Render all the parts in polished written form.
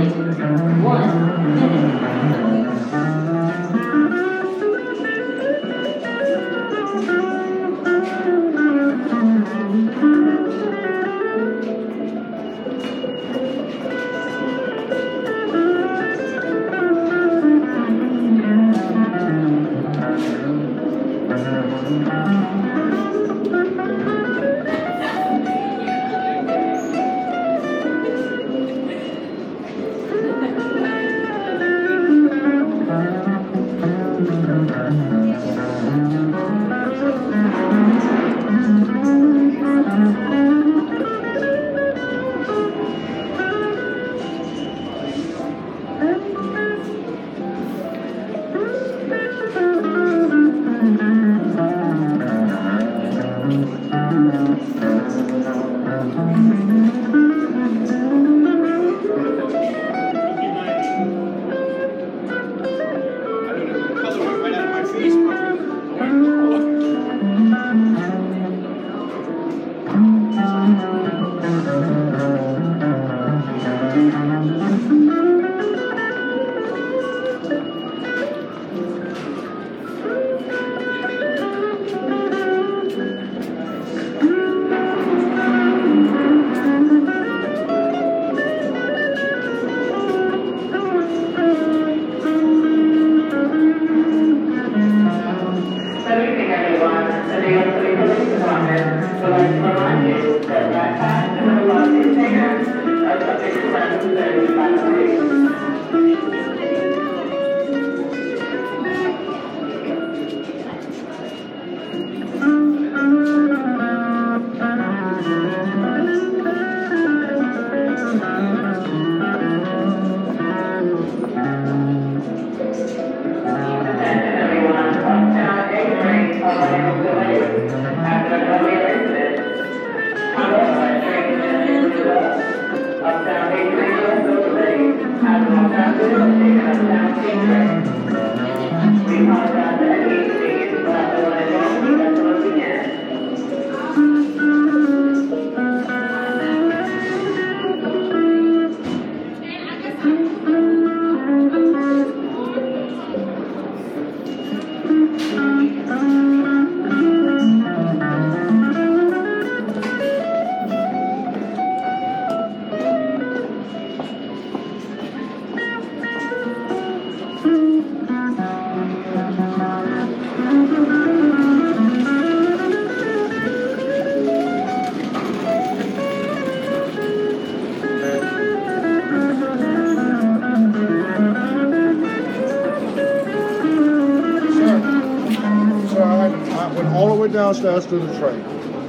Downstairs to the train.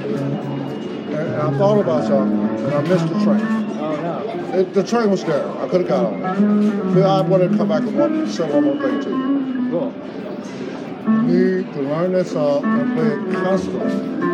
And I thought about something, and I missed the train. Oh, no. The train was there. I could have got on it. But I wanted to come back and say one more thing to you. Cool. You need to learn that song and play it constantly.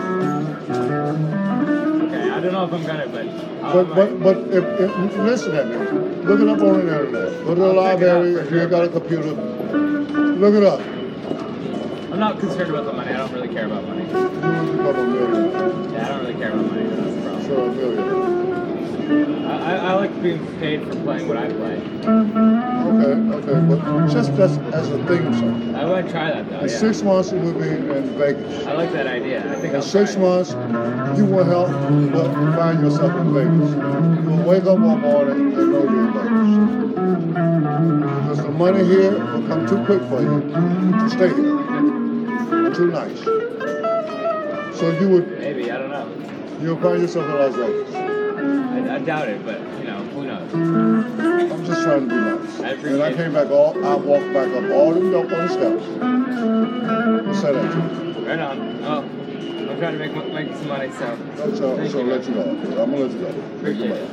Okay, I don't know if I'm gonna, but if listen at me. Look it up on the internet. Go to the library if you got a computer. Look it up. I'm not concerned about the money. I don't really care about money. You become a millionaire. Yeah, I don't really care about money. That's the problem. Sure, a millionaire. I like being paid for playing what I play. Okay, but just as a thing, sir. I would try that though. In 6 months, we'll be in Vegas. I like that idea. I think in 6 months, you will help find yourself in Vegas. You will wake up one morning and know you're in Vegas. Because the money here will come too quick for you to stay here. Too nice. So you would... Maybe, I don't know. You'll find yourself in Las Vegas. I doubt it, but, you know, who knows? I'm just trying to be nice. And I came back I walked back up all the dope on the steps. I'll say that to you. Right on. Oh, I'm trying to make some money, so... So let you go. I'm going to let you go. Appreciate it.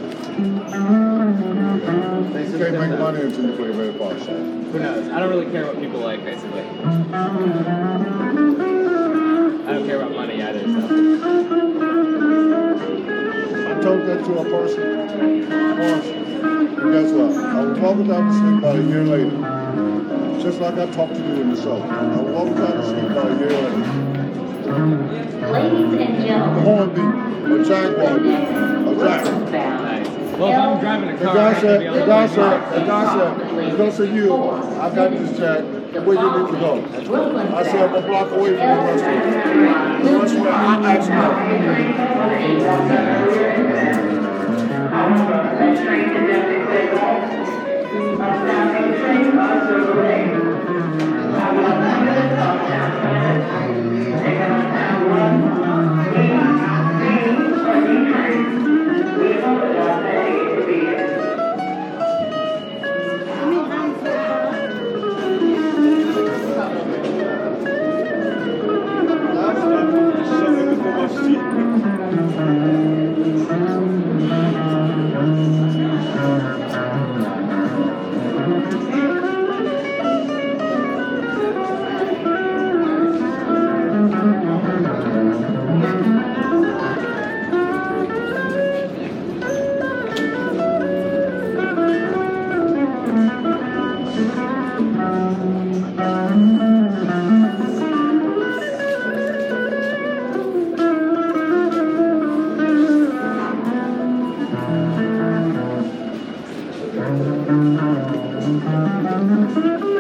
You can't make money until you play very far side. Who knows? I don't really care what people like, basically. I don't care about money either, so... I told that to a person once, and guess what? I was walking down the street about a year later, just like I talked to you in the show. I was walking down the street about a year later. Ladies and gentlemen, Hornby, a Jaguar, a Jaguar. Nice. Well, if I'm driving a The car, guy I have to said, be on the the guy way said, the guy said, because of you, I got this check. Where you need to go? I said, I'm a block away from the restaurant. The restaurant, I asked her.